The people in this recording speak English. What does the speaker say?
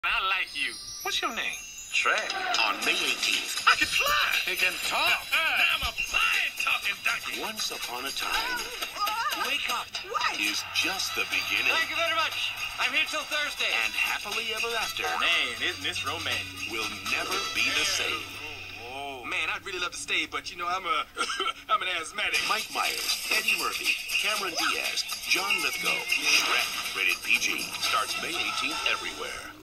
I like you. What's your name? Shrek. On May 18th. I can fly. He can talk. I'm a flying-talking donkey. Once upon a time Wake up. is just the beginning. Thank you very much. I'm here till Thursday. And happily ever after Man, isn't this romantic? will never be the same. Oh, man, I'd really love to stay, but, you know, I'm an asthmatic. Mike Myers, Eddie Murphy, Cameron Diaz, John Lithgow, Shrek, rated PG, starts May 18th everywhere.